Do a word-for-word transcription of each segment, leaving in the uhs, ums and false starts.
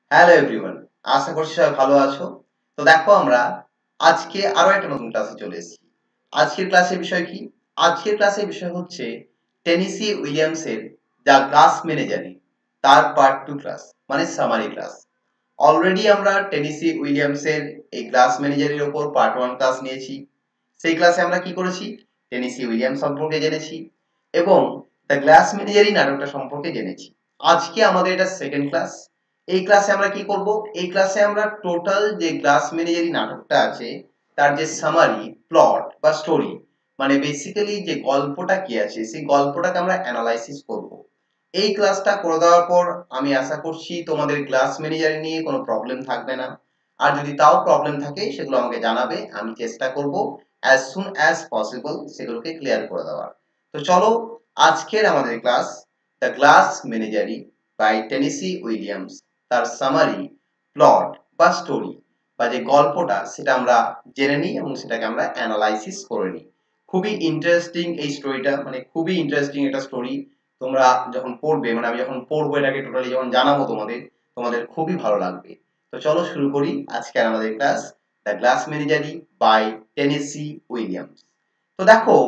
Hello everyone, আশা করছি সবাই ভালো আছো। তো দেখো আমরা আজকে আরো একটা নতুন ক্লাসে চলে এসেছি। আজকের ক্লাসের বিষয় কি? আজকের ক্লাসের বিষয় হচ্ছে টেনেসি উইলিয়ামসের দ্য গ্লাস মেনেজারি তার পার্ট টু ক্লাস, মানে সামারি ক্লাস। অলরেডি আমরা টেনেসি উইলিয়ামসের এই গ্লাস ম্যানেজারের উপর পার্ট ওয়ান ক্লাস নিয়েছি। সেই ক্লাসে আমরা কি করেছি? টেনেসি উইলিয়ামস সম্পর্কে জেনেছি এবং দ্য গ্লাস ম্যানেজারি নাটকটা সম্পর্কে জেনেছি। আজকে আমাদের এটা সেকেন্ড ক্লাস। এই ক্লাসে আমরা কি করব? এই ক্লাসে আমরা টোটাল যে গ্লাস ম্যানেজারি নাটকটা আছে তার যে সামারি, প্লট বা স্টোরি, মানে বেসিক্যালি যে গল্পটা কি আছে সেই গল্পটাকে আমরা অ্যানালাইসিস করব। এই ক্লাসটা করে দেওয়ার পর আমি আশা করছি তোমাদের ক্লাস ম্যানেজার নিয়ে কোনো প্রবলেম থাকবে না। আর যদি তাও প্রবলেম থাকে সেগুলো আমাকে জানাবে, আমি চেষ্টা করব অ্যাজ সুন অ্যাজ পসিবল সেগুলোকে ক্লিয়ার করে দেওয়ার। তো চলো, আজকের আমাদের class the glass menagerie by Tennessee Williams, তার সামারি, প্লট বা স্টোরি বা যে গল্পটা সেটা আমরা জেনে নিই এবং সেটাকে আমরা অ্যানালাইসিস করে নিই। খুবই ইন্টারেস্টিং এই স্টোরিটা, মানে খুবই ইন্টারেস্টিং একটা স্টোরি। তোমরা যখন পড়বে, মানে আমি যখন পড়বো এটাকে টোটালি যখন জানাবো তোমাদের, তোমাদের খুবই ভালো লাগবে। তো চলো শুরু করি আজকে আমাদের class the glass menagerie by Tennessee Williams. তো দেখো,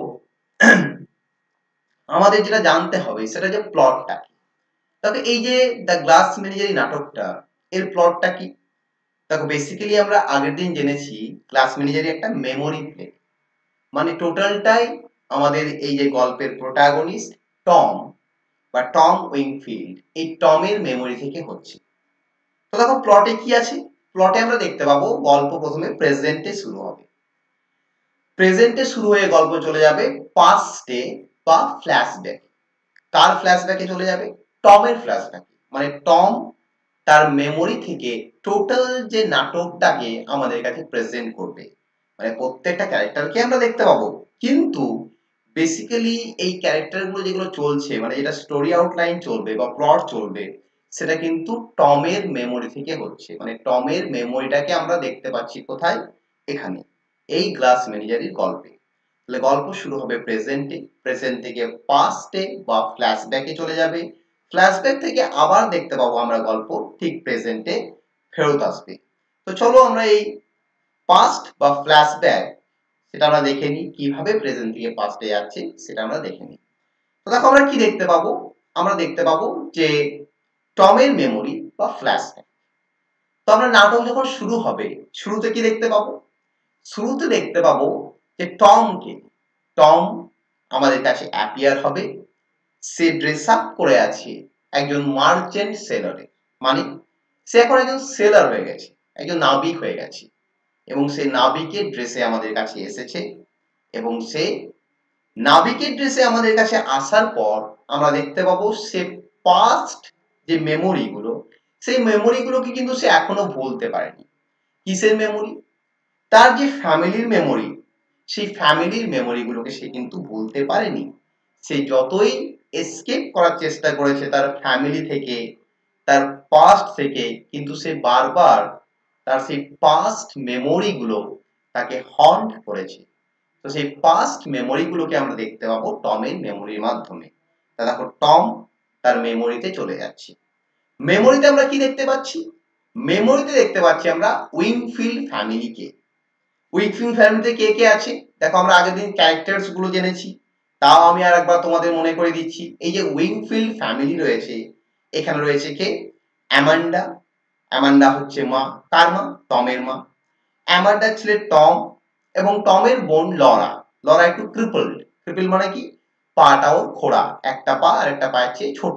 আমাদের যেটা জানতে হবে সেটা যে প্লটটা কি। দেখো, এই যে দ্য গ্লাস ম্যানেজারি নাটকটা, এর প্লটটা কি? দেখো, বেসিক্যালি আমরা আগের দিন জেনেছি গ্লাস ম্যানেজারি একটা মেমোরি প্লে, মানে টোটালটাই আমাদের এই যে গল্পের প্রোটাগনিস্ট টম বা টম উইংফিল্ড, এই টমের মেমোরি থেকে হচ্ছে। তো দেখো প্লটে কি আছে। প্লটে আমরা দেখতে পাবো গল্প প্রথমে প্রেজেন্টে শুরু হবে। প্রেজেন্টে শুরু হয়ে গল্প চলে যাবে পাস্টে বা ফ্ল্যাশব্যাক। কার ফ্ল্যাশব্যাকে চলে যাবে? টমের ফ্ল্যাশব্যাকে। মানে টম তার মেমোরি থেকে টোটাল যে নাটকটাকে আমাদের কাছে প্রেজেন্ট করবে। মানে প্রত্যেকটা ক্যারেক্টারকে আমরা দেখতে পাবো, কিন্তু বেসিক্যালি এই ক্যারেক্টারগুলো যেগুলো চলছে, মানে যেটা স্টোরি আউটলাইন চলবে বা প্লট চলবে, সেটা কিন্তু টমের মেমোরি থেকে হচ্ছে। মানে টমের মেমোরিটাকে আমরা দেখতে পাচ্ছি কোথায়? এখানে, এই গ্লাস ম্যানেজারির গল্পে। তাহলে গল্প শুরু হবে প্রেজেন্টে, প্রেজেন্ট থেকে পাস্টে বা ফ্ল্যাশব্যাকে চলে যাবে, ফ্ল্যাশব্যাক থেকে আবার দেখতে পাবো আমরা গল্প ঠিক প্রেজেন্টে ফেরত আসবে। তো চলো আমরা এই পাস্ট বা ফ্ল্যাশব্যাক সেটা আমরা দেখে নিই, কিভাবে প্রেজেন্ট থেকে পাস্টে যাচ্ছে সেটা আমরা দেখে নিই। তো দেখো আমরা কি দেখতে পাবো? আমরা দেখতে পাবো যে টমের মেমোরি বা ফ্ল্যাশব্যাক। তো আমরা নাটক যখন শুরু হবে, শুরুতে কি দেখতে পাবো? শুরুতে দেখতে পাবো যে টমকে, টম আমাদের কাছে অ্যাপিয়ার হবে। সে ড্রেস আপ করে আছে একজন মার্চেন্ট সেলরে, মানে সে এখন একজন সেলার হয়ে গেছে, একজন নাবিক হয়ে গেছে, এবং সে নাবিকের ড্রেসে আমাদের কাছে এসেছে। এবং সে নাবিকের ড্রেসে আমাদের কাছে আসার পর আমরা দেখতে পাবো সে পাস্ট যে মেমোরি গুলো, সেই মেমোরি গুলোকে কিন্তু সে এখনো ভুলতে পারেনি। কিসের মেমোরি? তার যে ফ্যামিলির মেমোরি, সেই ফ্যামিলির মেমোরি গুলোকে সে কিন্তু ভুলতে পারেনি। সে যতই এসকেপ করার চেষ্টা করেছে তার ফ্যামিলি থেকে, তার পাস্ট থেকে, কিন্তু সে বারবার তার সেই পাস্ট মেমোরি গুলো তাকে হন্ট করেছে। তো সেই পাস্ট মেমোরি গুলোকে আমরা দেখতে পাবো টমের মেমোরির মাধ্যমে। তা দেখো, টম তার মেমোরিতে চলে যাচ্ছে। মেমোরিতে আমরা কি দেখতে পাচ্ছি? মেমোরিতে দেখতে পাচ্ছি আমরা উইংফিল্ড ফ্যামিলিকে। উইকফিল্ড ফ্যামিলিতে কে কে আছে? দেখো, আমরা আগের দিন ক্যারেক্টার্স গুলো জেনেছি, তাও আমি আর একবার তোমাদের মনে করে দিচ্ছি। এই যে উইংফিল্ড ফ্যামিলি রয়েছে, এখানে রয়েছে কে? অ্যামান্ডা। অ্যামান্ডা হচ্ছে মা। কার মা? টমের মা। অ্যামান্ডার ছেলে টম এবং টমের বোন লরা। লরা একটু ক্রিপলড। ক্রিপল মানে কি? পাটা ওর খোড়া, একটা পা আর একটা পায়ের চেয়ে ছোট।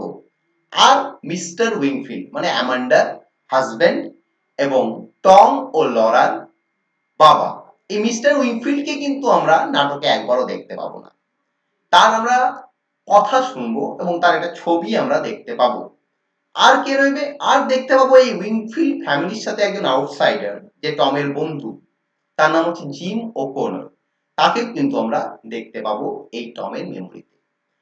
আর মিস্টার উইংফিল্ড মানে অ্যামান্ডার হাজবেন্ড এবং টম ও লরার বাবা। এই মিস্টার উইংফিল্ডকে কিন্তু আমরা নাটকে একবারও দেখতে পাবো না। তার আমরা কথা শুনবো এবং তার একটা ছবি আমরা দেখতে পাবো। আর কে রইবে? আর দেখতে পাবো এই উইংফিল্ড ফ্যামিলির সাথে একজন আউটসাইডার, যে টমের বন্ধু, তার নাম হচ্ছে জিম ওকোনর। তাকেও কিন্তু আমরা দেখতে পাবো এই টমের মেমোরিতে।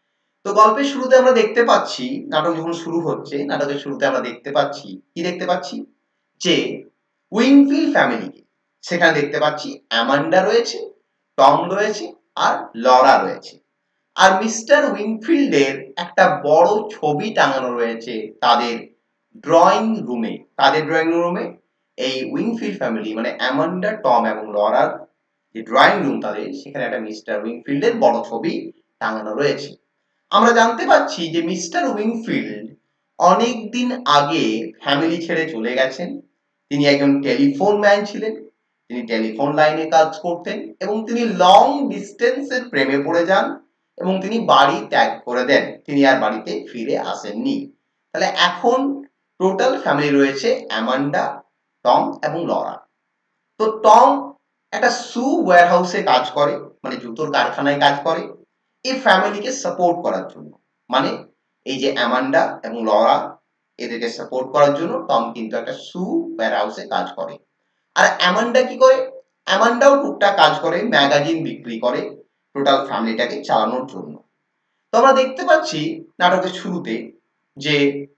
তো গল্পের শুরুতে আমরা দেখতে পাচ্ছি, নাটক যখন শুরু হচ্ছে, নাটকের শুরুতে আমরা দেখতে পাচ্ছি, কি দেখতে পাচ্ছি? যে উইংফিল্ড ফ্যামিলিকে, সেখানে দেখতে পাচ্ছি অ্যামান্ডা রয়েছে, টম রয়েছে আর লরা রয়েছে। আর মিস্টার উইংফিল্ডের একটা বড় ছবি টাঙানো রয়েছে তাদের ড্রয়িং রুমে, তাদের ড্রয়িং রুমে এই উইংফিল্ড ফ্যামিলি মানে অ্যামান্ডা, টম এবং লরার যে ড্রয়িং রুম তাদের, সেখানে একটা মিস্টার উইংফিল্ডের বড় ছবি টাঙানো রয়েছে। আমরা জানতে পারছি যে মিস্টার উইংফিল্ড অনেক দিন আগে ফ্যামিলি ছেড়ে চলে গেছেন। তিনি একজন টেলিফোন ম্যান ছিলেন, তিনি টেলিফোন লাইনে কাজ করতেন এবং তিনি লং ডিস্টেন্সের প্রেমে পড়ে যান এবং তিনি বাড়ি ত্যাগ করে দেন, তিনি আর বাড়িতে ফিরে আসেননি। তাহলে এখন টোটাল ফ্যামিলি রয়েছে অ্যামান্ডা, টম এবং লরা। তো টম একটা শু ওয়্যারহাউসে কাজ করে, মানে জুতোর কারখানায় কাজ করে এই ফ্যামিলিকে সাপোর্ট করার জন্য। মানে এই যে অ্যামান্ডা এবং লরা, এদেরকে সাপোর্ট করার জন্য টম কিন্তু একটা শু ওয়্যারহাউসে কাজ করে। আর অ্যামান্ডা কি করে? অ্যামান্ডাও টুকটাক কাজ করে, ম্যাগাজিন বিক্রি করে টোটাল ফ্যামিলিটাকে চালানোর জন্য। তো আমরা দেখতে পাচ্ছি নাটকের শুরুতে যে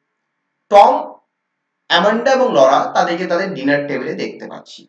টম, অ্যামান্ডা এবং লরা তাদেরকে তাদের ডিনার টেবিলে দেখতে পাচ্ছি।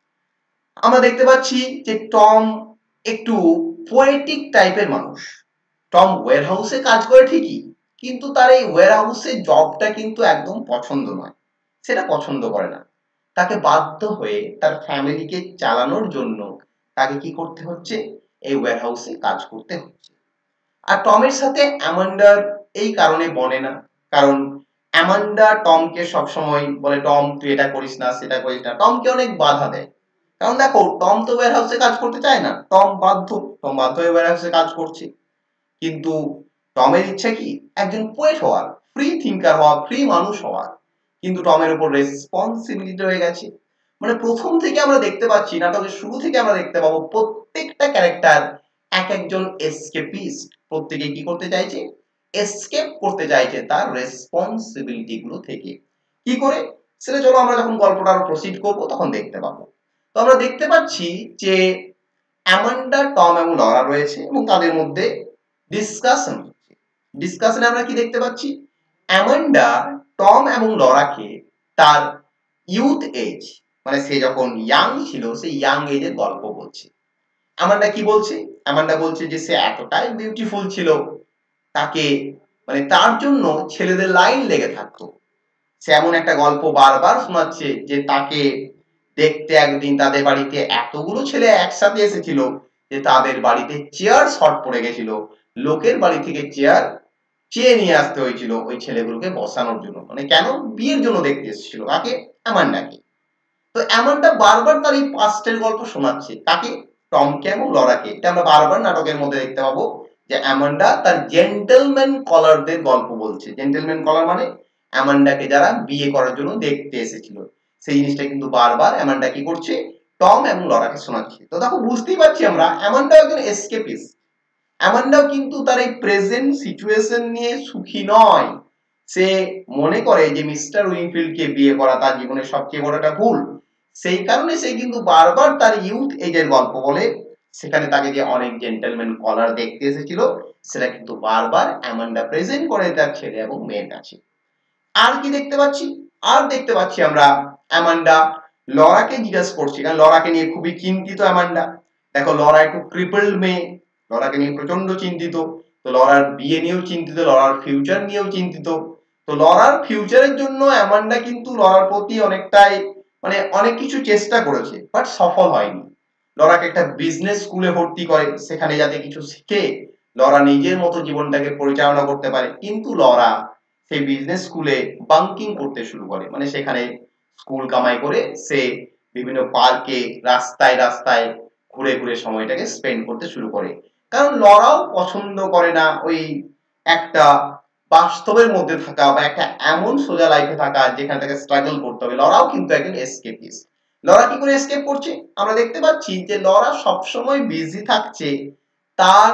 আমরা দেখতে পাচ্ছি যে টম একটু পোয়েটিক টাইপের মানুষ। টম ওয়্যারহাউসে কাজ করে ঠিকই, কিন্তু তার এই ওয়্যারহাউসের জবটা কিন্তু একদম পছন্দ নয়, সেটা পছন্দ করে না। তাকে বাধ্য হয়ে তার ফ্যামিলিকে চালানোর জন্য তাকে কি করতে হচ্ছে? এই ওয়্যারহাউসে কাজ করতে হচ্ছে। আর টমের সাথে অ্যামান্ডার এই কারণে বনে না, কারণ অ্যামান্ডা টমকে সবসময় বলে, টম তুই এটা করিস না, সেটা করিস না, টমকে অনেক বাধা দেয়। কারণ দেখো, টম তো ওয়্যারহাউসে কাজ করতে চায় না, টম বাধ্য, টম বাধ্য হয়ে ওয়্যারহাউসে কাজ করছে। কিন্তু টমের ইচ্ছা কি? একজন পোয়েট হওয়ার, ফ্রি থিঙ্কার হওয়া, ফ্রি মানুষ হওয়ার। কিন্তু টমের উপর রেসপন্সিবিলিটি হয়ে গেছে। মানে প্রথম থেকে আমরা দেখতে পাচ্ছি, নাটকের শুরু থেকে আমরা দেখতে পাবো প্রত্যেকটা ক্যারেক্টার এক একজন এসকেপিস্ট। প্রত্যেকে কি করতে চাইছে? এসকেপ করতে চাইছে তার রেসপন্সিবিলিটি গুলো থেকে। কি করে? সেটা চলো আমরা যখন গল্পটা আরো প্রসিড করব তখন দেখতে পাবো। তো আমরা দেখতে পাচ্ছি যে অ্যামান্ডা, টম এবং লরা রয়েছে এবং তাদের মধ্যে ডিসকাশন হচ্ছে। ডিসকাশনে আমরা কি দেখতে পাচ্ছি? অ্যামান্ডা টম এবং লরাকে তার ইউথ এজ, মানে সে যখন ইয়াং ছিল সেই ইয়াং এজের গল্প বলছে। অ্যামান্ডা কি বলছে? অ্যামান্ডা বলছে যে সে এতটাই বিউটিফুল ছিল, তাকে মানে তার জন্য ছেলেদের লাইন লেগে থাকতো। সে এমন একটা গল্প বারবার শোনাচ্ছে যে তাকে দেখতে একদিন তাদের বাড়িতে এতগুলো ছেলে একসাথে এসেছিল যে তাদের বাড়িতে চেয়ার শর্ট পড়ে গেছিল, লোকের বাড়ি থেকে চেয়ার চেয়ে নিয়ে আসতে হয়েছিল ওই ছেলেগুলোকে বসানোর জন্য। মানে কেন? বিয়ের জন্য দেখতে এসেছিল। কাকে? অ্যামান্ডাকে। তো অ্যামান্ডা বারবার তার এই পাস্টের গল্প শোনাচ্ছে। কাকে? টমকে এবং লরাকে। এটা আমরা বারবার নাটকের মধ্যে দেখতে পাবো যে অ্যামান্ডা তার জেন্টলম্যান কলারদের গল্প বলছে। জেন্টলম্যান কলার মানে অ্যামান্ডাকে যারা বিয়ে করার জন্য দেখতে এসেছিল, সেই জিনিসটা কিন্তু বারবার অ্যামান্ডা কি করছে? টম এবং লরাকে শোনাচ্ছে। তো দেখো, বুঝতেই পারছি আমরা অ্যামান্ডা একজন এসকেপিস্ট। অ্যামান্ডাও কিন্তু তার এই প্রেজেন্ট সিচুয়েশন নিয়ে সুখী নয়। সে মনে করে যে মিস্টার উইংফিল্ডকে বিয়ে করা তার জীবনের সবচেয়ে বড় একটা ভুল। সেই কারণে সে কিন্তু বারবার তার ইউথ এজের গল্প বলে। সেখানে তাকে যে অনেক জেন্টলম্যান কলার দেখতে এসেছিল সেটা কিন্তু বারবার অ্যামান্ডা প্রেজেন্ট করে তার ছেলে এবং মেয়ের কাছে। আর কি দেখতে পাচ্ছি? আর দেখতে পাচ্ছি আমরা অ্যামান্ডা লরাকে জিজ্ঞাসা করছি, কারণ লরাকে নিয়ে খুবই চিন্তিত অ্যামান্ডা। দেখো, লরা একটু ক্রিপলড মেয়ে, লরাকে নিয়ে প্রচন্ড চিন্তিত। তো লরার বিয়ে নিয়েও চিন্তিত, লরার ফিউচার নিয়েও চিন্তিত। তো লরার ফিউচারের জন্য অ্যামান্ডা কিন্তু লরার প্রতি অনেকটাই মানে অনেক কিছু চেষ্টা করেছে, বাট সফল হয়নি। লরাকে একটা বিজনেস স্কুলে ভর্তি করে, সেখানে যাতে কিছু শিখে লরা নিজের মতো জীবনটাকে পরিচালনা করতে পারে। কিন্তু লরা সেই বিজনেস স্কুলে বাঙ্কিং করতে শুরু করে, মানে সেখানে স্কুল কামাই করে সে বিভিন্ন পার্কে, রাস্তায় রাস্তায় ঘুরে ঘুরে সময়টাকে স্পেন্ড করতে শুরু করে। কারণ লরাও পছন্দ করে না ওই একটা বাস্তবের মধ্যে থাকা বা একটা এমন সোজা লাইফে থাকা যেখানে তাকে স্ট্রাগল করতে হবে। লরাও কিন্তু একজন এসকেপিস্ট। লরা কি করে এসকেপ করছে? আমরা দেখতে পাচ্ছি যে লরা সবসময় বিজি থাকছে তার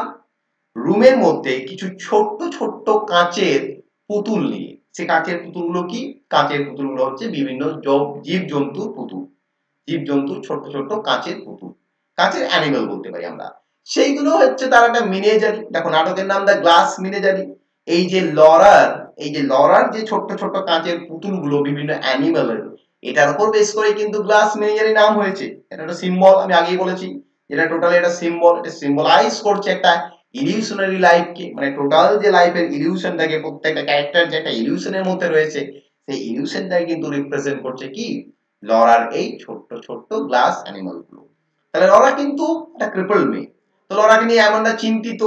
রুমের মধ্যে কিছু ছোট্ট ছোট্ট কাঁচের পুতুল নিয়ে। সে কাঁচের পুতুলগুলো কি? কাঁচের পুতুলগুলো হচ্ছে বিভিন্ন জীব জন্তুর পুতুল, জীব জন্তুর ছোট্ট ছোট্ট কাঁচের পুতুল, কাঁচের অ্যানিমেল বলতে পারি আমরা। সেইগুলো হচ্ছে তার একটা মিনিয়েচারি। দেখো, নাটকের নাম দ্য গ্লাস মিনিয়েচারি। এই যে লরার এই যে লরার যে ছোট্ট ছোট্ট কাঁচের পুতুলগুলো বিভিন্ন অ্যানিমেলের, এটার উপর বেস করে কিন্তু গ্লাস মিনিয়েচারি নাম হয়েছে। এটা একটা সিম্বল, আমি আগেই বলেছি এটা টোটালি একটা সিম্বল। এটা সিম্বলাইজ করছে একটা ইলিউশনারি লাইফকে, মানে টোটাল যে লাইফের ইলিউশনটাকে, প্রত্যেকটা ক্যারেক্টার যে একটা ইলিউশনের মধ্যে রয়েছে সেই ইলিউশনটাই কিন্তু রিপ্রেজেন্ট করছে কি লরার এই ছোট্ট ছোট্ট গ্লাস অ্যানিমাল গুলো। তাহলে লরা কিন্তু একটা ক্রিপল মেয়ে। তো লরাকে নিয়ে অ্যামান্ডা চিন্তিত।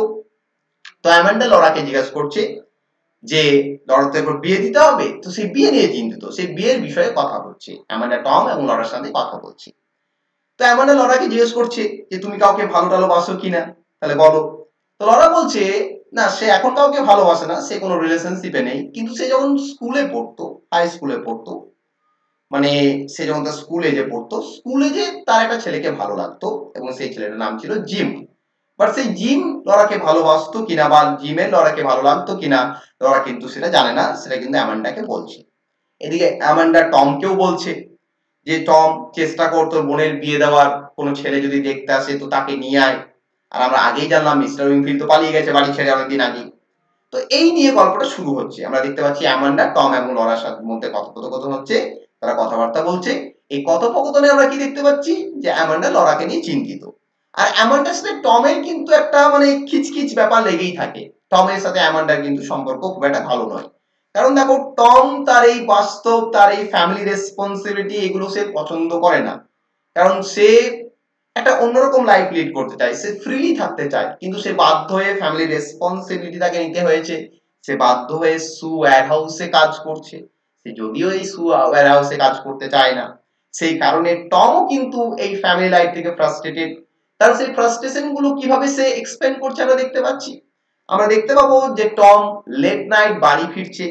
তো অ্যামান্ডা লরাকে জিজ্ঞাসা করছে যে লরা তো এবার বিয়ে দিতে হবে, তো সেই বিয়ে নিয়ে চিন্তিত, সেই বিয়ের বিষয়ে কথা বলছে অ্যামান্ডা টম এবং লরার সাথে কথা বলছে। তো অ্যামান্ডা লরাকে জিজ্ঞেস করছে যে তুমি কাউকে ভালো টালোবাসো কিনা, তাহলে বলো। তো লরা বলছে না সে এখন কাউকে ভালোবাসে না, সে কোনো রিলেশনশিপে নেই, কিন্তু সে যখন স্কুলে পড়তো, হাই স্কুলে পড়তো, মানে সে যখন তার স্কুলে যে পড়তো, স্কুলে যে তার একটা ছেলেকে ভালো লাগতো এবং সেই ছেলেটার নাম ছিল জিম। বাট সেই জিম লরাকে ভালোবাসতো কিনা বা জিমের লরাকে ভালো লাগতো কিনা লরা কিন্তু সেটা জানে না, সেটা কিন্তু অ্যামান্ডাকে বলছে। এদিকে অ্যামান্ডা টমকেও বলছে যে টম চেষ্টা কর তোর বোনের বিয়ে দেওয়ার, কোনো ছেলে যদি দেখতে আসে তো তাকে নিয়ে আয়। আর আমরা আগেই জানলাম মিস্টার উইনফিল্ড তো পালিয়ে গেছে বাড়ি ছেড়ে অনেকদিন আগে। তো এই নিয়ে গল্পটা শুরু হচ্ছে। আমরা দেখতে পাচ্ছি অ্যামান্ডা টম এবং লরার সাথে মধ্যে কথোপকথন হচ্ছে, তারা কথাবার্তা বলছে। এই কথোপকথনে আমরা কি দেখতে পাচ্ছি যে অ্যামান্ডা লরাকে নিয়ে চিন্তিত। আর অ্যামান্ডার সাথে টমের কিন্তু একটা মানে খিচখিচ ব্যাপার লেগেই থাকে। টমের সাথে অ্যামান্ডার কিন্তু সম্পর্ক খুব একটা ভালো নয়। কারণ দেখো টম তার এই বাস্তব, তার এই ফ্যামিলি রেসপন্সিবিলিটি এগুলো সে পছন্দ করে না। কারণ সে একটা অন্যরকম লাইফ লিড করতে চায়, সে ফ্রিলি থাকতে চায়, কিন্তু সে বাধ্য হয়ে ফ্যামিলি রেসপন্সিবিলিটি তাকে নিতে হয়েছে। সে বাধ্য হয়ে সু ওয়্যার হাউসে কাজ করছে। সে যদিও এই সু ওয়্যার হাউসে কাজ করতে চায় না, সেই কারণে টমও কিন্তু এই ফ্যামিলি লাইফ থেকে ফ্রাস্ট্রেটেড। তার সেই ফ্রাস্ট্রেশন গুলো কিভাবে সে এক্সপ্লেন করছে আমরা দেখতে পাচ্ছি। আমরা দেখতে পাবো যে টম লেট নাইট বাড়ি ফিরছে,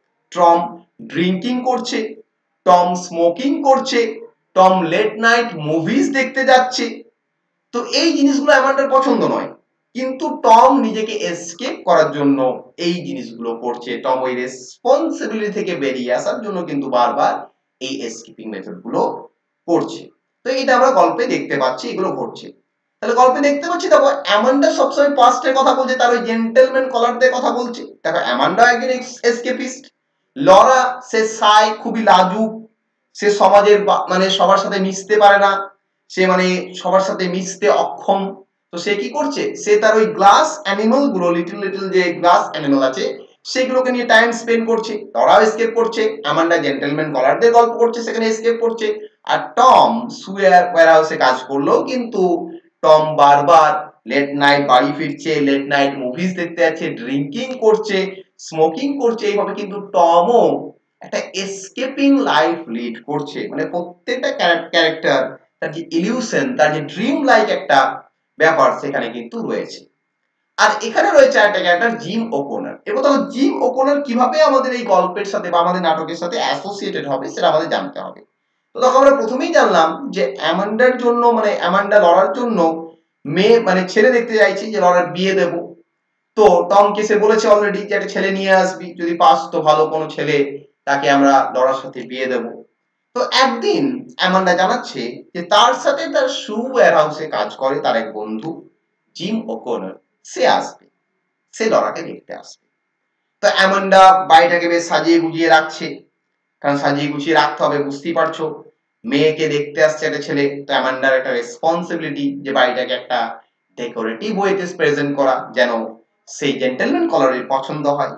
টম ড্রিঙ্কিং করছে, টম স্মোকিং করছে, টম লেট নাইট মুভিজ দেখতে যাচ্ছে। তো এই জিনিসগুলো অ্যামান্ডার পছন্দ নয়, কিন্তু টম নিজেকে এসকেপ করার জন্য এই জিনিসগুলো করছে। টম ওই রেসপন্সিবিলিটি থেকে বেরিয়ে আসার জন্য কিন্তু বারবার এই এসকেপিং মেথড গুলো করছে। তো এটা আমরা গল্পে দেখতে পাচ্ছি, এগুলো ঘটছে। তাহলে গল্পে দেখতে পাচ্ছি দেখো অ্যামান্ডা সবসময় পাস্টের কথা বলছে, তার ওই জেন্টলম্যান কলারদের কথা বলছে। দেখো অ্যামান্ডা একজন এসকেপিস্ট, লরা সে সাই খুবই লাজুক, সে সমাজের মানে সবার সাথে মিশতে পারে না, সে মানে সবার সাথে মিশতে অক্ষম। তো সে কি করছে, সে তার ওই গ্লাস অ্যানিমাল গুলো, লিটল লিটল যে গ্লাস অ্যানিমাল আছে সেগুলোকে নিয়ে টাইম স্পেন্ড করছে। লরাও এসকেপ করছে, অ্যামান্ডা জেন্টলম্যান কলারদের গল্প করছে, সেখানে এসকেপ করছে। আর টম সুয়ার ওয়্যারহাউসে কাজ করলেও কিন্তু টম বারবার লেট নাইট বাড়ি ফিরছে, লেট নাইট মুভিজ দেখতে যাচ্ছে, ড্রিঙ্কিং করছে, স্মোকিং করছে। এইভাবে কিন্তু টমও একটা এসকেপিং লাইফ লিড করছে। মানে প্রত্যেকটা ক্যারেক্টার তার যে ইলিউশন, তার যে ড্রিম লাইক একটা ব্যাপার সেখানে কিন্তু রয়েছে। আর এখানে রয়েছে একটা ক্যারেক্টার জিম ওকোনার। এবার তাহলে জিম ওকোনার কিভাবে আমাদের এই গল্পের সাথে বা আমাদের নাটকের সাথে অ্যাসোসিয়েটেড হবে সেটা আমাদের জানতে হবে। তো তখন আমরা প্রথমেই জানলাম যে অ্যামান্ডার জন্য মানে অ্যামান্ডা লরার জন্য মেয়ে মানে ছেলে দেখতে চাইছি, যে লরার বিয়ে দেব। তো টমকে সে বলেছে অলরেডি যে একটা ছেলে নিয়ে আসবি, যদি পাস তো ভালো কোনো ছেলে, তাকে আমরা লরার সাথে বিয়ে দেব। তো একদিন অ্যামান্ডা জানাচ্ছে যে তার সাথে তার শু ওয়্যার হাউসে কাজ করে তার এক বন্ধু জিম ওকোনার, সে আসবে, সে লরাকে দেখতে আসবে। তো অ্যামান্ডা বাড়িটাকে বেশ সাজিয়ে গুজিয়ে রাখছে, কারণ সাজিয়ে গুছিয়ে রাখতে হবে, বুঝতেই পারছো মেয়েকে দেখতে আসছে একটা ছেলে। তো অ্যামান্ডার একটা রেসপন্সিবিলিটি যে বাড়িটাকে একটা ডেকোরেটিভ ওয়েতে প্রেজেন্ট করা, যেন সেই জেন্টলম্যান কলারের পছন্দ হয়।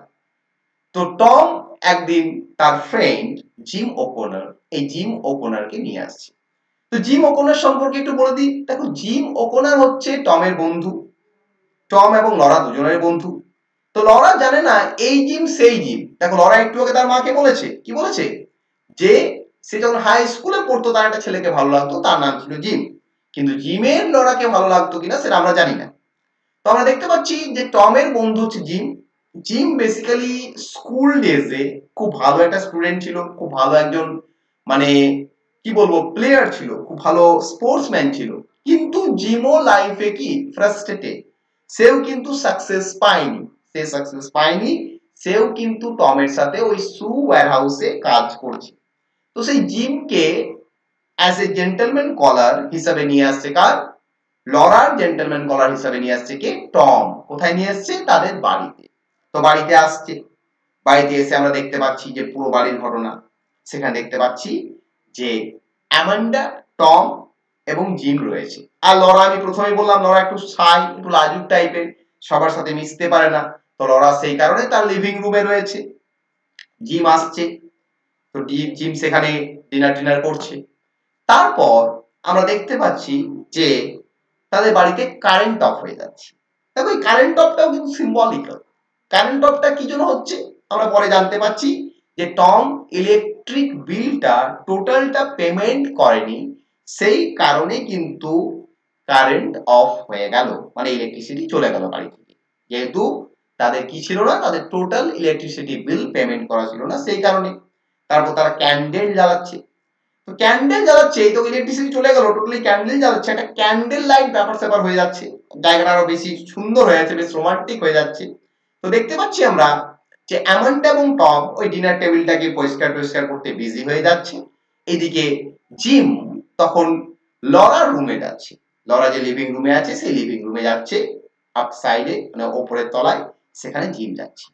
তো টম একদিন তার ফ্রেন্ড জিম ওকোনার, এই জিম ওকোনারকে নিয়ে আসছে। তো জিম ওকোনার সম্পর্কে একটু বলে দিই। দেখো জিম ওকোনার হচ্ছে টমের বন্ধু, টম এবং লরা দুজনের বন্ধু। তো লরা জানে না এই জিম সেই জিম। দেখো লরা একটু আগে তার মাকে বলেছে, কি বলেছে, যে সে যখন হাই স্কুলে পড়তো তার একটা ছেলেকে ভালো লাগতো, তার নাম ছিল জিম। কিন্তু জিমের লরাকে ভালো লাগতো কিনা সেটা আমরা জানি না। তো আমরা দেখতে পাচ্ছি যে টমের বন্ধু হচ্ছে জিম। জিম বেসিক্যালি স্কুল ডেজে খুব ভালো একটা স্টুডেন্ট ছিল, খুব ভালো একজন মানে কি বলবো প্লেয়ার ছিল, খুব ভালো স্পোর্টসম্যান ছিল। কিন্তু জিমও লাইফে কি ফ্রাস্ট্রেটেড, সেও কিন্তু সাকসেস পায়নি, সে সাকসেস পায়নি, সেও কিন্তু টমের সাথে ওই সু ওয়্যার হাউসে কাজ করছে। তো সেই জিমকে অ্যাজ এ জেন্টলম্যান কলার হিসাবে নিয়ে আসছে কার, লরার জেন্টলম্যান কলার হিসাবে নিয়ে আসছে কে, টম। কোথায় নিয়ে আসছে, তাদের বাড়িতে। তো বাড়িতে আসছে, বাড়িতে এসে আমরা দেখতে পাচ্ছি যে পুরো বাড়ির ঘটনা। সেখানে দেখতে পাচ্ছি যে অ্যামান্ডা, টম এবং জিম রয়েছে। আর লরা, আমি প্রথমেই বললাম লরা একটু শাই, একটু লাজুক টাইপের, সবার সাথে মিশতে পারে না। তো লরা সেই কারণে তার লিভিং রুমে রয়েছে। জিম আসছে, তো জিম সেখানে ডিনার টিনার করছে। তারপর আমরা দেখতে পাচ্ছি যে তাদের বাড়িতে কারেন্ট অফ হয়ে যাচ্ছে। দেখো এই কারেন্ট অফটাও কিন্তু সিম্বলিক্যাল। কারেন্ট অফটা কি জন্য হচ্ছে আমরা পরে জানতে পাচ্ছি যে টম ইলেকট্রিক বিলটা টোটালটা পেমেন্ট করেনি, সেই কারণে কিন্তু কারেন্ট অফ হয়ে গেল, মানে ইলেকট্রিসিটি চলে গেল বাড়ি থেকে, যেহেতু তাদের কি ছিল না, তাদের টোটাল ইলেকট্রিসিটি বিল পেমেন্ট করা ছিল না, সেই কারণে। তারপর তারা ক্যান্ডেল জ্বালাচ্ছে। তো ক্যান্ডেল জ্বালাচ্ছে, এই তো ইলেকট্রিসিটি চলে গেল, টোটালি ক্যান্ডেল জ্বালাচ্ছে, একটা ক্যান্ডেল লাইট ব্যাপার স্যাপার হয়ে যাচ্ছে, জায়গাটা আরো বেশি সুন্দর হয়ে যাচ্ছে, বেশ রোমান্টিক হয়ে যাচ্ছে। তো দেখতে পাচ্ছি আমরা যে অ্যামান্ডা এবং টম ওই ডিনার টেবিলটাকে পরিষ্কার পরিষ্কার করতে বিজি হয়ে যাচ্ছে। এদিকে জিম তখন লরার রুমে যাচ্ছে। লরা যে লিভিং রুমে আছে সেই লিভিং রুমে যাচ্ছে, আপ সাইডে মানে ওপরের তলায়, সেখানে জিম যাচ্ছে।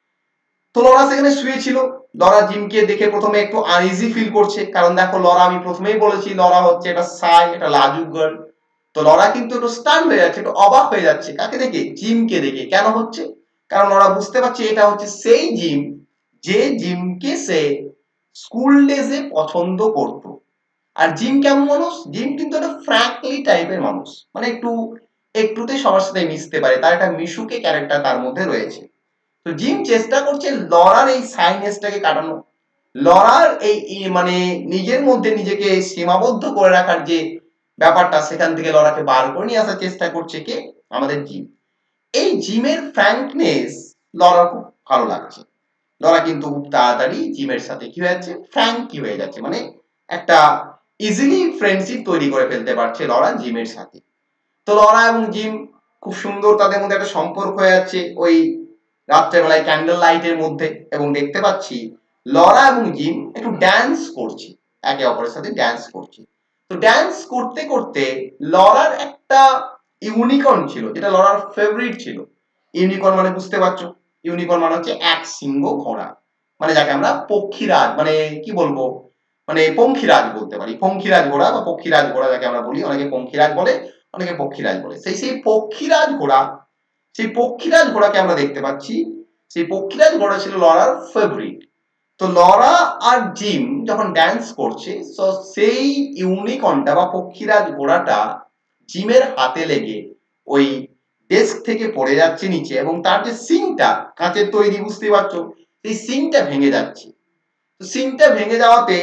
তো লরা সেখানে শুয়েছিল। লরা জিমকে দেখে প্রথমে একটু আনইজি ফিল করছে, কারণ দেখো লরা, আমি প্রথমেই বলেছি লরা হচ্ছে একটা সাই, একটা লাজুক গার্ল। তো লরা কিন্তু একটু স্টান হয়ে যাচ্ছে, একটু অবাক হয়ে যাচ্ছে। কাকে দেখে? জিমকে দেখে। কেন হচ্ছে? কারণ লরা বুঝতে পারছে এটা হচ্ছে সেই জিম যে জিমকে সে স্কুল ডেজে পছন্দ করত। আর জিম কেমন মানুষ? জিম কিন্তু একটা ফ্র্যাঙ্কলি টাইপের মানুষ, মানে একটু একটুতে সবার সাথে মিশতে পারে, তার একটা মিশুকে ক্যারেক্টার তার মধ্যে রয়েছে। তো জিম চেষ্টা করছে লরার এই সাইনেসটাকে কাটানো, লরার এই মানে নিজের মধ্যে নিজেকে সীমাবদ্ধ করে রাখার যে ব্যাপারটা, সেখান থেকে লরাকে বার করে নিয়ে আসার চেষ্টা করছে কে? আমাদের জিম। এই জিমের ফ্র্যাঙ্কনেস লরার খুব ভালো লাগছে। লরা কিন্তু খুব তাড়াতাড়ি জিমের সাথে কি হয়ে যাচ্ছে, ফ্র্যাঙ্কি হয়ে যাচ্ছে, মানে একটা ইজিলি ফ্রেন্ডশিপ তৈরি করে ফেলতে পারছে লরা জিমের সাথে। তো লরা এবং জিম খুব সুন্দর, তাদের মধ্যে একটা সম্পর্ক হয়ে যাচ্ছে ওই রাত্রেবেলায় ক্যান্ডেল লাইটের মধ্যে। এবং দেখতে পাচ্ছি লরা এবং জিম একটু ড্যান্স করছে, একে অপরের সাথে ড্যান্স করছে। তো ড্যান্স করতে করতে লরার একটা ইউনিকর্ন ছিল, যেটা লরার ফেভারিট ছিল। ইউনিকর্ন মানে বুঝতে পারছো? ইউনিকর্ন মানে হচ্ছে এক সিংহ ঘোড়া, মানে যাকে আমরা পক্ষীরাজ, মানে কি বলবো, মানে পঙ্খিরাজ বলতে পারি। পঙ্খিরাজ ঘোড়া বা পক্ষীরাজ ঘোড়া যাকে আমরা বলি, অনেকে পঙ্খিরাজ বলে, অনেকে পক্ষীরাজ বলে। সেই সেই পক্ষীরাজ ঘোড়া, সেই পক্ষীরাজ ঘোড়াকে আমরা দেখতে পাচ্ছি। সেই পক্ষীরাজ ঘোড়া ছিল লরার ফেভারিট। তো লরা আর জিম যখন ড্যান্স করছে, তো সেই ইউনিকর্নটা বা পক্ষীরাজ ঘোড়াটা জিমের হাতে লেগে ওই ডেস্ক থেকে পড়ে যাচ্ছে নিচে, এবং তার যে সিংটা কাঁচের তৈরি, বুঝতে পারছো, সেই সিংটা ভেঙে যাচ্ছে। তো সিংটা ভেঙে যাওয়াতে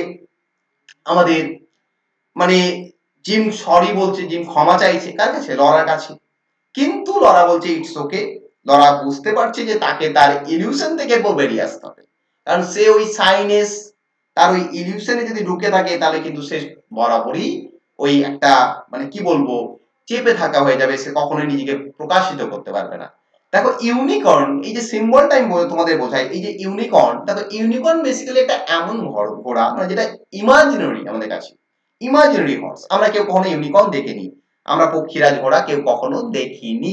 আমাদের মানে জিম সরি বলছে, জিম ক্ষমা চাইছে, কার কাছে? লরার কাছে। কিন্তু লরা বলছে ইটস ওকে। লরা বুঝতে পারছে যে তাকে তার ইলিউশন থেকে বেরিয়ে আসতে হবে, কারণ সে ওই সাইনেস, তার ওই ইলিউশনে যদি ঢুকে থাকে তাহলে কিন্তু সে বরাবরই ওই একটা মানে কি বলবো চেপে থাকা হয়ে যাবে, সে কখনোই নিজেকে প্রকাশিত করতে পারবে না। দেখো ইউনিকর্ন, এই যে সিম্বলটা আমি তোমাদের বোঝাই, এই যে ইউনিকর্ন, দেখো ইউনিকর্ন বেসিক্যালি একটা এমন ঘোড়া মানে যেটা ইমাজিনারি আমাদের কাছে, ইমাজিনারি হর্স। আমরা কেউ কখনো ইউনিকর্ন দেখিনি, আমরা পক্ষীরাজ ঘোড়া কেউ কখনো দেখিনি।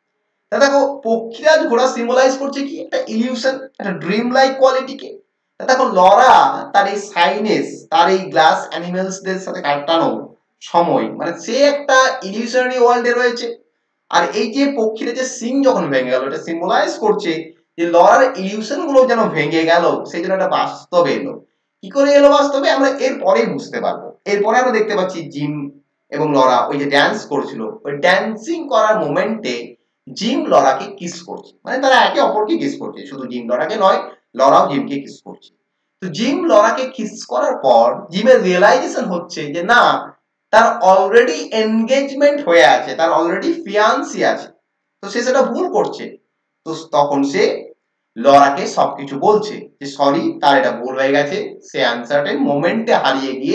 তা দেখো পক্ষীরাজ ঘোড়া সিম্বলাইজ করছে কি? একটা ইলিউশন, একটা ড্রিম লাইক কোয়ালিটিকে। তা দেখো লরা তার এই সাইনেস, তার এই গ্লাস অ্যানিমেলসদের সাথে কাটানো সময়, মানে সে একটা ইলিউশনারি ওয়ার্ল্ডে রয়েছে। আর এই যে পক্ষীরা যে সিং যখন ভেঙে গেল, এটা সিম্বলাইজ করছে যে লরার ইলিউশন গুলো যেন ভেঙে গেল, সেই জন্য একটা বাস্তবে এলো। কি করে এলো বাস্তবে আমরা এর পরেই বুঝতে পারবো। এরপরে আমরা দেখতে পাচ্ছি জিম এবং লরা ওই যে ড্যান্স করছিল, ওই ড্যান্সিং করার মোমেন্টে জিম লরাকে কিস করছে, মানে তারা একে অপরকে কিস করছে, শুধু জিম লরাকে নয়, লরাও জিমকে কিস করছে। তো জিম লরাকে কিস করার পর জিমের রিয়েলাইজেশন হচ্ছে যে না, তার অলরেডি এনগেজমেন্ট হয়ে আছে, তার অলরেডি ফিয়ান্সি আছে, তো সে সেটা ভুল করছে। তো তখন সে লরাকে সবকিছু বলছে যে সরি, তার এটা ভুল হয়ে গেছে। সে আনসার্টেন মোমেন্টে হারিয়ে গিয়ে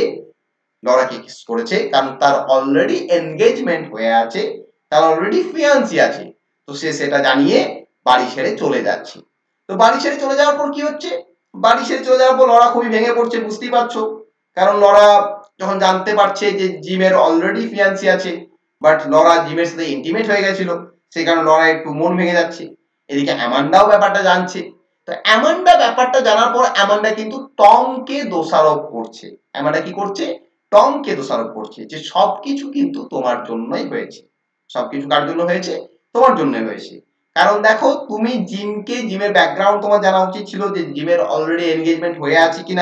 লরাকে কিস করেছে, কারণ তার অলরেডি এনগেজমেন্ট হয়ে আছে, তার অলরেডি ফিয়ান্সি আছে। তো সে সেটা জানিয়ে বাড়ি ছেড়ে চলে যাচ্ছে। তো বাড়ি ছেড়ে চলে যাওয়ার পর কি হচ্ছে? বাড়ি ছেড়ে চলে যাওয়ার পর লরা খুবই ভেঙে পড়ছে, বুঝতেই পারছো, কারণ লরা যখন জানতে পারছে যে জিমের অলরেডি ফিয়ান্সি আছে, বাট লরা জিমের সাথে ইন্টিমেট হয়ে গেছিল, সেই কারণে লরা একটু মন ভেঙে যাচ্ছে। এদিকে অ্যামান্ডাও ব্যাপারটা জানছে। তো অ্যামান্ডা ব্যাপারটা জানার পর অ্যামান্ডা কিন্তু টমকে দোষারোপ করছে। অ্যামান্ডা কি করছে? টমকে দোষারোপ করছে যে সবকিছু কিন্তু তোমার জন্যই হয়েছে। সবকিছু কার জন্য হয়েছে? তোমার জন্যই হয়েছে। কারণ দেখো তুমি জিমকে, জিমের ব্যাকগ্রাউন্ড তোমার জানা উচিত ছিল যে জিমের অলরেডি এনগেজমেন্ট হয়ে আছে কিনা,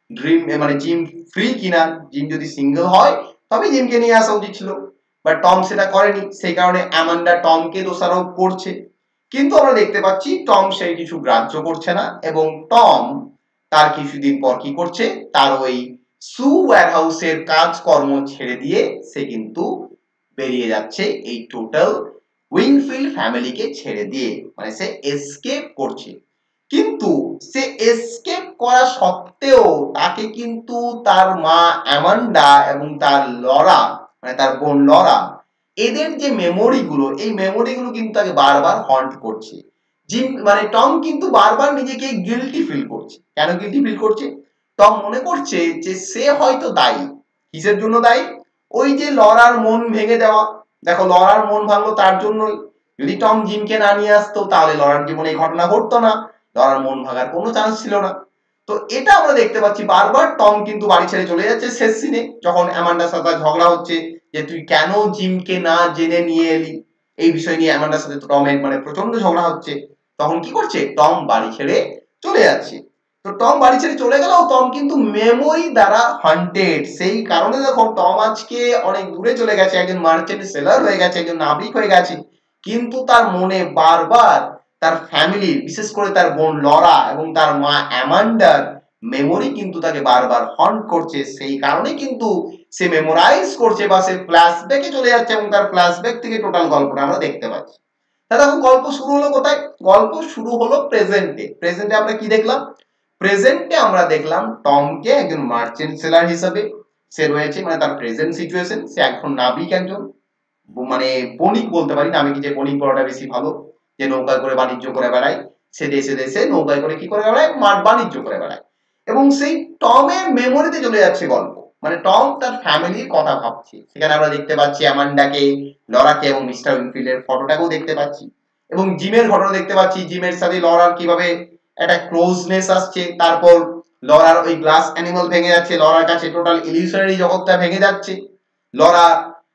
ড্রিম মানে জিম ফ্রি কিনা, জিম যদি সিঙ্গেল হয় তবে জিমকে নিয়ে আসা উচিত ছিল, বাট টম সেটা করেনি, সেই কারণে অ্যামান্ডা টমকে দোষারোপ করছে। কিন্তু আমরা দেখতে পাচ্ছি টম সেই কিছু গ্রাহ্য করছে না, এবং টম তার কিছুদিন পর কি করছে, তার ওই সু ওয়্যারহাউসের কাজকর্ম ছেড়ে দিয়ে সে কিন্তু বেরিয়ে যাচ্ছে এই টোটাল উইংফিল্ড ফ্যামিলিকে ছেড়ে দিয়ে, মানে সে এসকেপ করছে। কিন্তু সে এসকেপ করা সত্ত্বেও তাকে কিন্তু তার মা অ্যামান্ডা এবং তার লরা মানে তার বোন লরা, এদের যে মেমোরি গুলো, এই মেমোরি গুলো কিন্তু তাকে বারবার হন্ট করছে। জিম মানে টম কিন্তু বারবার নিজেকে গিল্টি ফিল করছে। কেন গিল্টি ফিল করছে? টম মনে করছে যে সে হয়তো দায়ী। কিসের জন্য দায়ী? ওই যে লরার মন ভেঙে যাওয়া। দেখো, লরার মন ভাঙলো তার জন্যই। যদি টম জিমকে না নিয়ে আসতো তাহলে লরার জীবনে এই ঘটনা ঘটতো না, লরার মন ভাঙার কোনো চান্স ছিল না। তো এটা আমরা দেখতে পাচ্ছি বারবার টম কিন্তু বাড়ি ছেড়ে চলে যাচ্ছে শেষ সিনে, যখন অ্যামান্ডার সাথে ঝগড়া হচ্ছে যে তুই কেন জিমকে না জেনে নিয়ে এলি, এই বিষয় নিয়ে অ্যামান্ডার সাথে টমের মানে প্রচন্ড ঝগড়া হচ্ছে। তখন কি করছে, টম বাড়ি ছেড়ে চলে যাচ্ছে। তো টম বাড়ি ছেড়ে চলে গেলেও টম কিন্তু মেমোরি দ্বারা হান্টেড, সেই কারণে দেখো টম আজকে অনেক দূরে চলে গেছে, একজন মার্চেন্ট সেলার হয়ে গেছে, একজন নাবিক হয়ে গেছে, কিন্তু তার মনে বারবার তার ফ্যামিলি, বিশেষ করে তার বোন লরা এবং তার মা অ্যামান্ডার মেমোরি কিন্তু তাকে বারবার হন্ট করছে। সেই কারণে কিন্তু সে মেমোরাইজ করছে বা সে ফ্ল্যাশব্যাকে চলে যাচ্ছে, এবং তার ফ্ল্যাশব্যাক থেকে টোটাল গল্পটা আমরা দেখতে পাচ্ছি। তাহলে এখন গল্প শুরু হলো কোথায়? গল্প শুরু হলো প্রেজেন্টে। প্রেজেন্টে আমরা কি দেখলাম? প্রেজেন্টে আমরা দেখলাম টমকে একজন মার্চেন্ট সেলার হিসেবে সে রয়েছে, মানে তার প্রেজেন্ট সিচুয়েশন, সে এখন নাবিক, একজন মানে বণিক বলতে পারি, নাবিক যে বণিক বলাটা বেশি ভালো, যে নৌকায় করে বাণিজ্য করে বেড়ায়, সে দেশে দেশে নৌকায় করে কি করে বেড়ায়, মাঠ বাণিজ্য করে বেড়ায়। এবং সেই টমের মেমোরিতে চলে যাচ্ছে গল্প, মানে টম তার ফ্যামিলির কথা ভাবছে। সেখানে আমরা দেখতে পাচ্ছি অ্যামান্ডাকে, লরাকে এবং মিস্টার উইনফিল্ডের ফটোটাকেও দেখতে পাচ্ছি, এবং জিমের ঘটনা দেখতে পাচ্ছি, জিমের সাথে লরার কিভাবে একটা ক্লোজনেস আসছে। তারপর লরার ওই গ্লাস অ্যানিমাল ভেঙে যাচ্ছে, লরার কাছে টোটাল ইলিউশনারি জগৎটা ভেঙে যাচ্ছে। লরা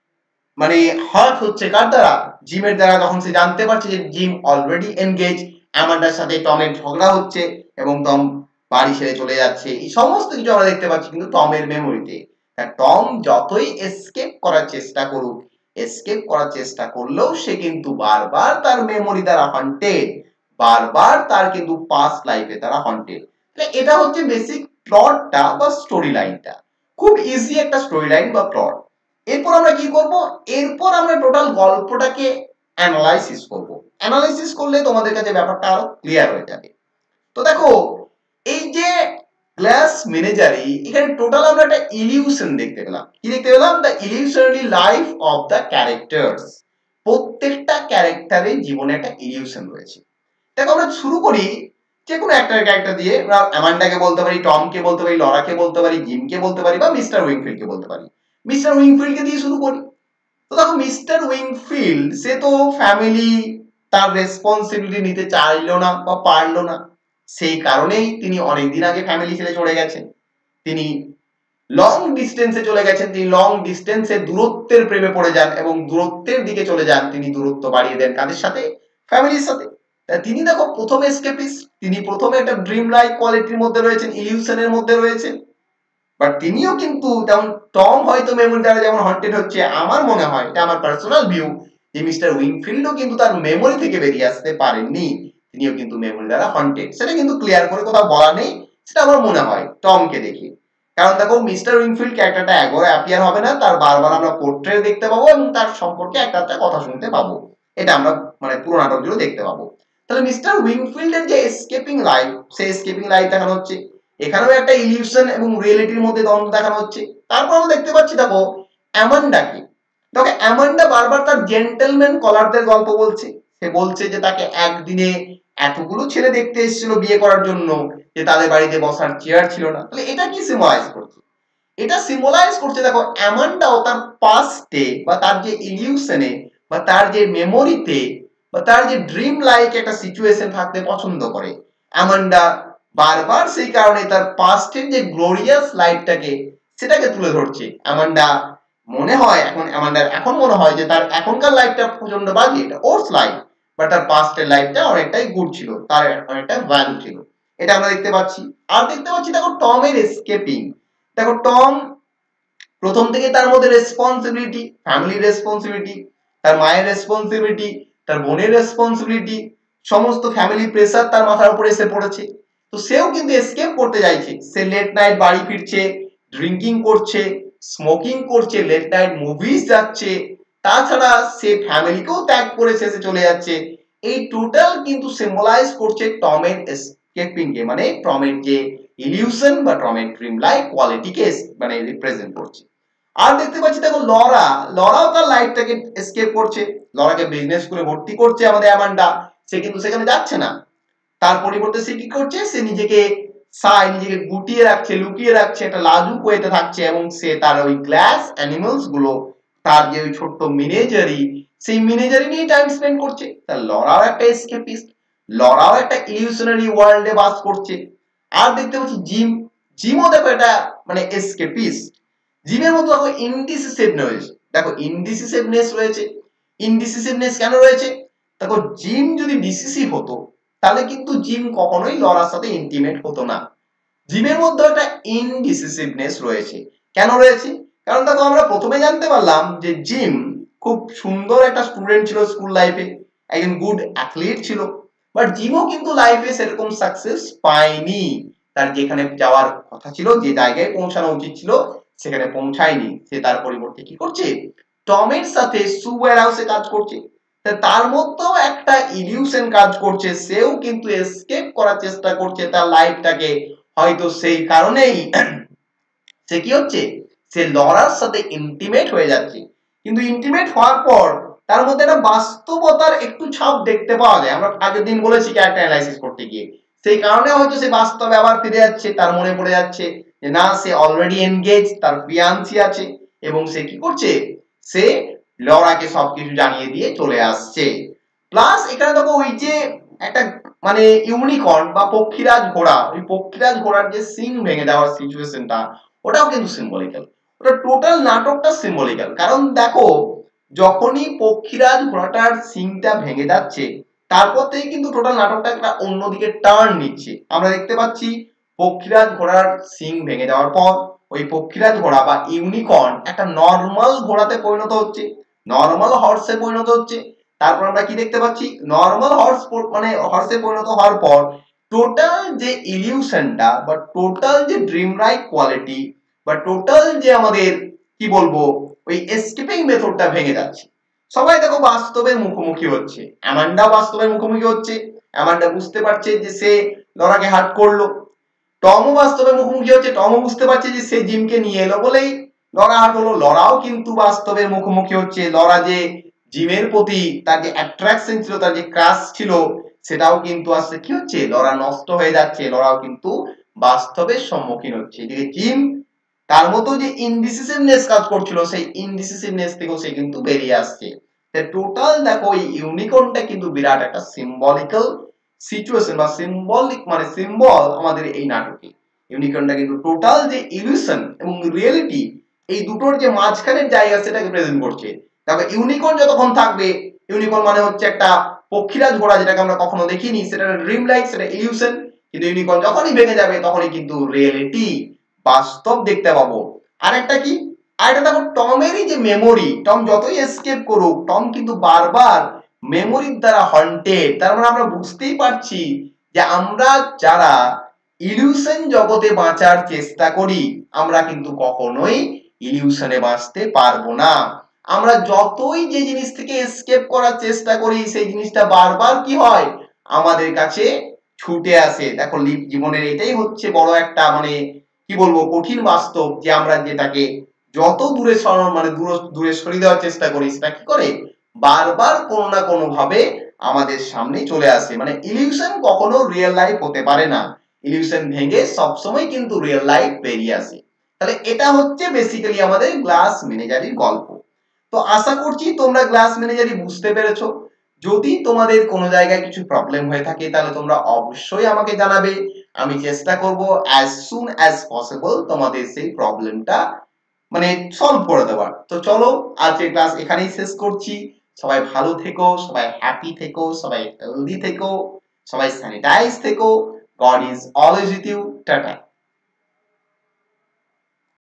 মানে হার্ট হচ্ছে কার দ্বারা? জিমের দ্বারা, যখন সে জানতে পারছে যে জিম অলরেডি এনগেজ, অ্যামান্ডার সাথে টমের ঝগড়া হচ্ছে এবং টম বাড়ি ছেড়ে চলে যাচ্ছে। এই সমস্ত কিছু আমরা দেখতে পাচ্ছি কিন্তু টমের মেমোরিতে। টম যতই এসকেপ করার চেষ্টা করুক, এসকেপ করার চেষ্টা করলেও সে কিন্তু বারবার তার মেমোরি দ্বারা হন্টেড, বারবার তার কিন্তু পাস্ট লাইফে তারা হন্টেড। এটা হচ্ছে বেসিক প্লটটা বা স্টোরি লাইনটা। খুব ইজি একটা স্টোরি লাইন বা প্লট। এরপর আমরা কি করব? এরপর আমরা টোটাল গল্পটাকে অ্যানালাইসিস করব। অ্যানালাইসিস করলে তোমাদের কাছে ব্যাপারটা আরো ক্লিয়ার হয়ে যাবে। তো দেখো, এই যে গ্লাস মেনেজারি, এখানে টোটাল আমরা একটা ইলিউশন দেখতে পেলাম। কি দেখতে পেলাম? The illusionary life of the characters. প্রত্যেকটা ক্যারেক্টারের জীবনে একটা ইলিউশন রয়েছে। দেখো, আমরা শুরু করি যে কোনো একটা ক্যারেক্টার দিয়ে। আমরা অ্যামান্ডাকে বলতে পারি, টমকে বলতে পারি, লরাকে বলতে পারি, জিমকে বলতে পারি, বা মিস্টার উইংফিল্ডকে বলতে পারি। মিস্টার উইংফিল্ডকে দিয়ে শুরু করি। তো দেখো, মিস্টার উইংফিল্ড সে তো ফ্যামিলি তার রেসপন্সিবিলিটি নিতে চাইলো না বা পারলো না, সেই কারণেই তিনি অনেকদিন আগে ফ্যামিলি ছেড়ে চলে গেছেন। তিনি লং ডিস্টেন্সে চলে গেছেন, তিনি লং ডিস্টেন্সে দূরত্বের প্রেমে পড়ে যান এবং দূরত্বের দিকে চলে যান। তিনি দূরত্ব বাড়িয়ে দেন কাদের সাথে? ফ্যামিলির সাথে। তিনি দেখো প্রথমে এসকেপিস্ট, তিনি প্রথমে একটা ড্রিম লাইক কোয়ালিটির মধ্যে রয়েছেন, ইলিউশনের মধ্যে রয়েছেন। বাট তিনিও কিন্তু যেমন টম হয়তো মেমোরি দ্বারা যেমন হন্টেড হচ্ছে, আমার মনে হয়, এটা আমার পার্সোনাল ভিউ, যে মিস্টার উইংফিল্ডও কিন্তু তার মেমোরি থেকে বেরিয়ে আসতে পারেননি, তিনিও কিন্তু মেমোরি দ্বারা হন্টেড। সেটা কিন্তু ক্লিয়ার করে কোথাও বলা নেই, সেটা আমার মনে হয় টমকে দেখি। কারণ দেখো, মিস্টার উইংফিল্ড ক্যারেক্টারটা একবার অ্যাপিয়ার হবে না, তার বারবার আমরা পোর্ট্রেট দেখতে পাবো এবং তার সম্পর্কে একটা একটা কথা শুনতে পাবো। এটা আমরা মানে পুরো নাটক জুড়ে দেখতে পাবো। তাহলে মিস্টার উইংফিল্ডের যে এসকেপিং লাইফ, সেই এসকেপিং লাইফ দেখানো হচ্ছে। এখানেও একটা ইলিউশন এবং রিয়েলিটির মধ্যে দ্বন্দ্ব দেখানো হচ্ছে। তারপর আমরা দেখতে পাচ্ছি দেখো অ্যামান্ডাকে। দেখো, অ্যামান্ডা বারবার তার জেন্টলম্যান কলারদের গল্প বলছে। সে বলছে যে তাকে একদিনে এতগুলো ছেলে দেখতে এসেছিল বিয়ে করার জন্য, যে তাদের বাড়িতে বসার চেয়ার ছিল না। তাহলে এটা কি সিম্বলাইজ করছে? এটা সিম্বলাইজ করছে দেখো, অ্যামান্ডাও তার পাস্টে বা তার যে ইলিউশনে বা তার যে মেমোরিতে বা তার যে ড্রিম লাইক একটা সিচুয়েশন থাকতে পছন্দ করে। অ্যামান্ডা বারবার সেই কারণে তার পাস্টের যে গ্লোরিয়াস লাইফটাকে সেটাকে তুলে ধরছে। অ্যামান্ডা মনে হয় এখন অ্যামান্ডার এখন মনে হয় যে তার এখনকার লাইফটা প্রচন্ড বাজে, এটা ওর্স লাইফ, বাট তার পাস্টের লাইফটা অনেকটাই গুড ছিল, তার অনেকটা ভ্যালু ছিল। এটা আমরা দেখতে পাচ্ছি। আর দেখতে পাচ্ছি দেখো টমের এসকেপিং। দেখো টম প্রথম থেকে তার মধ্যে রেসপন্সিবিলিটি, ফ্যামিলি রেসপন্সিবিলিটি, তার মায়ের রেসপন্সিবিলিটি, তার বোনের রেসপন্সিবিলিটি, সমস্ত ফ্যামিলি প্রেসার তার মাথার উপরে এসে পড়েছে। তো সেও কিন্তু এসকেপ করতে চাইছে। সে লেট নাইট বাড়ি ফিরছে, ড্রিঙ্কিং করছে, স্মোকিং করছে, লেট নাইট মুভিজ যাচ্ছে, তাছাড়া সে ফ্যামিলিকেও ত্যাগ করে শেষে চলে যাচ্ছে। এই টোটাল কিন্তু সিম্বলাইজ করছে টমের এসকেপিং কে, মানে টমের যে ইলিউশন বা টমের ড্রিম লাইক কোয়ালিটিকে মানে রিপ্রেজেন্ট করছে। আর দেখতে পাচ্ছি দেখো লরা, লরাও তার লাইফটাকে এসকেপ করছে। লরাকে বিজনেস স্কুলে ভর্তি করছে আমাদের অ্যামান্ডা, সে কিন্তু সেখানে যাচ্ছে না। তার পরিবর্তে সে কি করছে, সে নিজেকে সাই নিজেকে গুটিয়ে রাখছে, লুকিয়ে রাখছে, একটা লাজুক ওয়েতে থাকছে, এবং সে তার ওই গ্লাস অ্যানিমালস গুলো, তার যে ওই ছোট্ট মিনেজারি, সেই মিনেজারি নিয়ে টাইম স্পেন্ড করছে। তার লরাও একটা এসকেপিস্ট, লরাও একটা ইলিউশনারি ওয়ার্ল্ডে বাস করছে। আর দেখতে পাচ্ছি জিম, জিমও দেখো এটা মানে এসকেপিস্ট। জিমের মধ্যে দেখো ইনডিসিসিভনেস, দেখো ইনডিসিসিভনেস রয়েছে। ইনডিসিসিভনেস কেন রয়েছে? দেখো জিম যদি ডিসিসিভ হতো তাহলে কিন্তু জিম কখনোই লরার সাথে ইন্টিমেট হতো না। জিমের মধ্যে একটা ইনডিসিসিভনেস রয়েছে। কেন রয়েছে? কারণ দেখো আমরা প্রথমে জানতে পারলাম যে জিম খুব সুন্দর একটা স্টুডেন্ট ছিল স্কুল লাইফে, একজন গুড অ্যাথলিট ছিল, বাট জিমও কিন্তু লাইফে সেরকম সাকসেস পায়নি। তার যেখানে যাওয়ার কথা ছিল, যে জায়গায় পৌঁছানো উচিত ছিল, সেখানে পৌঁছায়নি। সে তার পরিবর্তে কি করছে, টমের সাথে সু ওয়্যারহাউসে কাজ করছে। তার মধ্যেও একটা ইলিউশন কাজ করছে, সেও কিন্তু এসকেপ করার চেষ্টা করছে তার লাইফটাকে। হয়তো সেই কারণেই সে কি হচ্ছে, সে লরার সাথে ইন্টিমেট হয়ে যাচ্ছে। কিন্তু ইন্টিমেট হওয়ার পর তার মধ্যে একটা বাস্তবতার একটু ছাপ দেখতে পাওয়া যায়। আমরা আগের দিন বলেছি ক্যারেক্টার অ্যানালাইসিস করতে গিয়ে, সেই কারণে হয়তো সে বাস্তবে আবার ফিরে যাচ্ছে। তার মনে পড়ে যাচ্ছে যে না, সে অলরেডি এনগেজ, তার ফিয়ান্সি আছে, এবং সে কি করছে, সে লরাকে সবকিছু জানিয়ে দিয়ে চলে আসছে। প্লাস এখানে দেখো ওই যে একটা মানে ইউনিকর্ন বা পক্ষীরাজ ঘোড়া, ওই পক্ষীরাজ ঘোড়ার যে সিং ভেঙে দেওয়ার সিচুয়েশনটা, ওটাও কিন্তু সিম্বলিক্যাল। ওটা টোটাল নাটকটা সিম্বলিক্যাল। কারণ দেখো যখনই পক্ষীরাজ ঘোড়াটার সিংটা ভেঙে যাচ্ছে, তারপর থেকে কিন্তু টোটাল নাটকটা একটা অন্যদিকে টার্ন নিচ্ছে। আমরা দেখতে পাচ্ছি পক্ষীরাজ ঘোড়ার সিং ভেঙে যাওয়ার পর ওই পক্ষীরাজ ঘোড়া বা ইউনিকর্ন একটা নর্মাল ঘোড়াতে পরিণত হচ্ছে, নর্মাল হর্সে পরিণত হচ্ছে। তারপর আমরা কি দেখতে পাচ্ছি, নর্মাল হর্স মানে হর্সে পরিণত হওয়ার পর টোটাল যে ইলিউশনটা বা টোটাল যে ড্রিম লাইক কোয়ালিটি বা টোটাল যে আমাদের কি বলবো ওই এসকেপিং মেথডটা ভেঙে যাচ্ছে। সবাই দেখো বাস্তবের মুখোমুখি হচ্ছে, অ্যামান্ডা বাস্তবের মুখোমুখি হচ্ছে, অ্যামান্ডা বুঝতে পারছে যে সে লরাকে হার্ট করলো। টমও বাস্তবে মুখোমুখি হচ্ছে, টমও বুঝতে পারছে যে সে জিমকে নিয়ে এলো বলেই লরা হার্ট হলো। লরাও কিন্তু বাস্তবের মুখোমুখি হচ্ছে, লরা যে জিমের প্রতি তার যে অ্যাট্রাকশন ছিল, তার যে ক্রাশ ছিল, সেটাও কিন্তু আস্তে কি হচ্ছে, লরা নষ্ট হয়ে যাচ্ছে। লরাও কিন্তু বাস্তবের সম্মুখীন হচ্ছে। এদিকে জিম তার মতো যে ইনডিসিসিভনেস কাজ করছিল, সেই ইনডিসিসিভনেস থেকেও সে কিন্তু বেরিয়ে আসছে। টোটাল দেখো এই ইউনিকর্নটা কিন্তু বিরাট একটা সিম্বলিক্যাল সিচুয়েশন বা সিম্বলিক মানে সিম্বল আমাদের এই নাটকে। ইউনিকর্নটা কিন্তু টোটাল যে ইলিউশন এবং রিয়েলিটি, এই দুটোর যে মাঝখানের জায়গা, সেটাকে প্রেজেন্ট করছে। দেখো ইউনিকর্ন যতক্ষণ থাকবে, ইউনিকর্ন মানে হচ্ছে একটা পক্ষীরাজ ঘোড়া, যেটাকে আমরা কখনো দেখিনি, সেটা ড্রিম লাইক, সেটা ইলিউশন। কিন্তু ইউনিকর্ন যখনই ভেঙে যাবে, তখনই কিন্তু রিয়েলিটি, বাস্তব দেখতে পাবো। আরেকটা কি, আরেকটা দেখো টমেরই যে মেমোরি, টম যতই এসকেপ করুক, টম কিন্তু বারবার মেমোরির দ্বারা হন্টেড। তার মানে আমরা বুঝতেই পারছি যে আমরা যারা ইলিউশন জগতে বাঁচার চেষ্টা করি, আমরা কিন্তু কখনোই ইলিউশনে বাঁচতে পারবো না। আমরা যতই যে জিনিস থেকে এসকেপ করার চেষ্টা করি, সেই জিনিসটা বারবার কি হয়, আমাদের কাছে ছুটে আসে। দেখো লিপ জীবনের এটাই হচ্ছে বড় একটা মানে কি বলবো কঠিন বাস্তব, যে আমরা যেটাকে যত দূরে সরানো মানে দূরে সরিয়ে দেওয়ার চেষ্টা করি, সেটা কি করে বারবার কোনো না কোনো ভাবে আমাদের সামনে চলে আসে। মানে ইলিউশন কখনো রিয়েল লাইফ হতে পারে না, ইলিউশন ভেঙে সবসময় কিন্তু রিয়েল লাইফ বেরিয়ে আসে। তাহলে এটা হচ্ছে বেসিক্যালি আমাদের গ্লাস ম্যানেজারের গল্প। তো আশা করছি তোমরা গ্লাস ম্যানেজারই বুঝতে পেরেছো। যদি তোমাদের কোনো জায়গায় কিছু প্রবলেম হয়ে থাকে, তাহলে তোমরা অবশ্যই আমাকে জানাবে। আমি চেষ্টা করব as soon as possible তোমাদের সেই প্রবলেমটা মানে সলভ করে দেওয়ার। তো চলো আজকের ক্লাস এখানেই শেষ করছি। সবাই ভালো থেকো, সবাই হ্যাপি থেকো, সবাই হেলদি থেকো, সবাই স্যানিটাইজ থেকো। God is always with you. Tata.